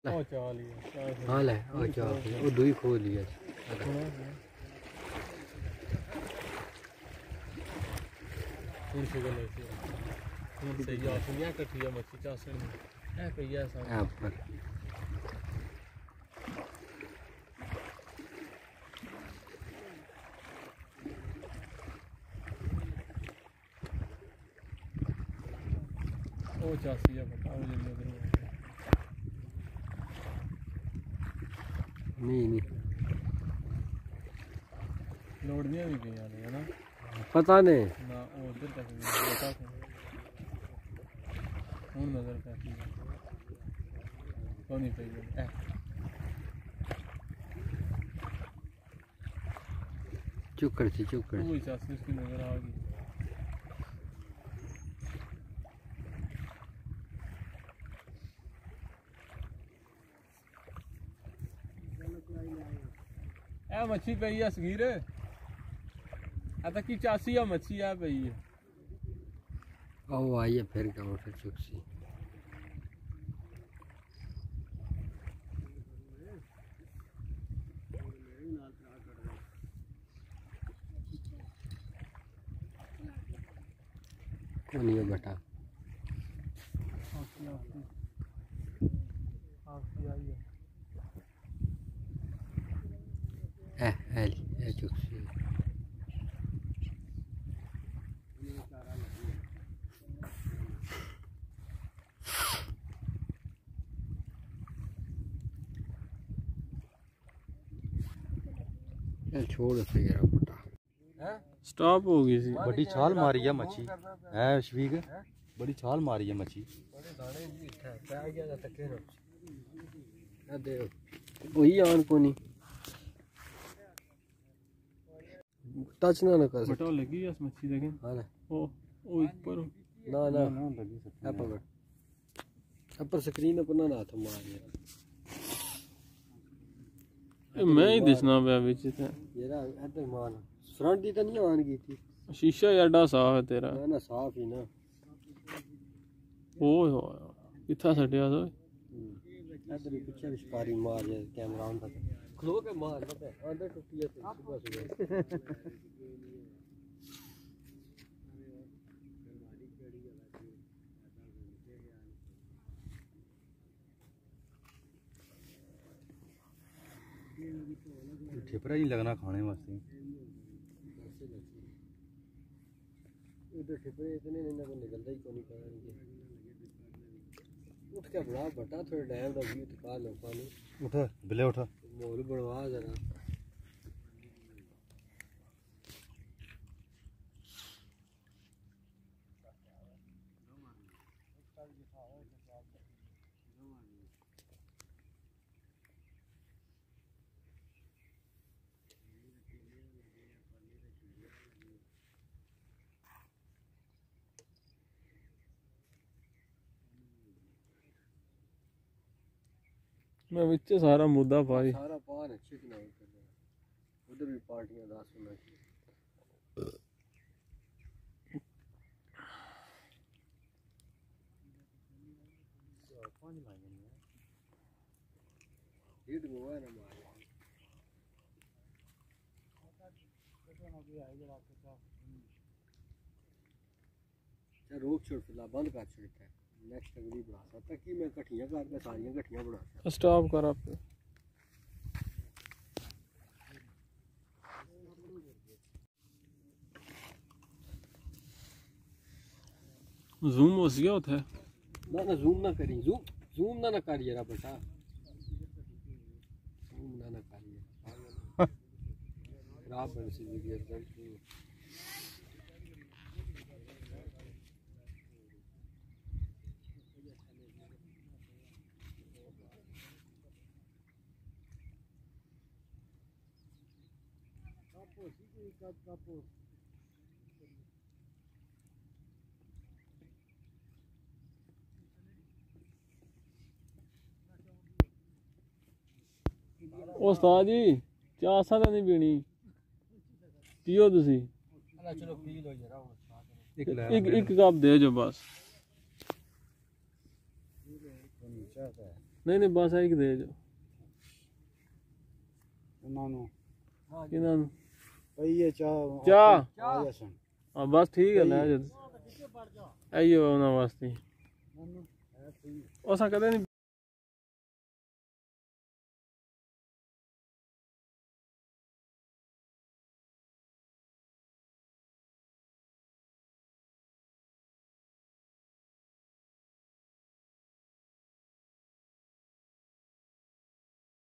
ओ चाल लिया हां ले ओ चाल वो दुई खोल लिया पूरी से गल है सही आ सुनिया कठिया मच्छी चासन है भैया सा हां पर ओ चासिया बताओ जल्दी नहीं लोड़ियां भी गई है ना पता नहीं ना वो उधर तक बता हूं नजर करती है कौन नहीं चाहिए चुकड़ वो चासी उसकी नजर आ गई ए मच्छी पई है सगीर की चासी है मच्छी है पई है ओ आई है फिर का उठ चुकी कौन ये बेटा है चुकी छोड़ से यार बेटा स्टॉप हो गई सी बड़ी छाल मारी है मच्छी है शफीक बड़ी छाल मारी है मच्छी बड़े दाने भी इठा पै गया था तके ना दे वही आन को नहीं टच ना कर बटाओ लगी है इस मच्छी देखें हां ओ ऊपर ना लगी है पकड़ ऊपर स्क्रीन पर ना हाथ मार यार मैं ही दिसना पे विच ते येरा ऐसे मान फ्रंट दी तो नहीं आन की थी शीशा एडा साफ है तेरा ना साफ ही ना ओए हो किथा छड़िया तो इधर पीछे भी शिकारी मार जाए कैमरा ऑन तक खलो के मार पता है अंदर टूटी है सुबह ठिपरा ही लगना खाने वास्ते इधर ठिपरे इतने नहीं ना निकलता ही कोई पता नहीं उठ के बड़ा बटा थोड़ा डैम का व्यू दिखा लो पानी उठ बिले उठ मोल बढ़वा जरा मैं विच सारा मुद्दा पाई सारा पान अच्छे से नहीं कर रहा उधर भी पार्टियां 10 होना हीट गोवा ना मार चल रोक छोड़ फिलहाल बंद कर छोड़ता है नेक्स्ट अगली बना सकता कि मैं कठियां करके सारियां कठियां बना स्टॉप कर आप जूम हो गया होता है ना जूम ना करी जूम ना कर यार बेटा जूम ना कर यार खराब बन सी वीडियो उस्ताद जी चाह सा नहीं पीनी पियो तुसी चलो पी लो एक कप दे जो बस ਨਹੀਂ ਨਹੀਂ ਬਸ ਆਈ ਕਿ ਦੇ ਜੋ ਉਹਨਾਂ ਨੂੰ ਕਿਹਨਾਂ ਨੂੰ ਪਈਏ ਚਾਹ ਚਾਹ ਆ ਜਸਨ ਹਾਂ ਬਸ ਠੀਕ ਹੈ ਲੈ ਜਾ ਆਈਓ ਉਹਨਾਂ ਵਾਸਤੇ ਉਹ ਸਾਂ ਕਦੇ ਨਹੀਂ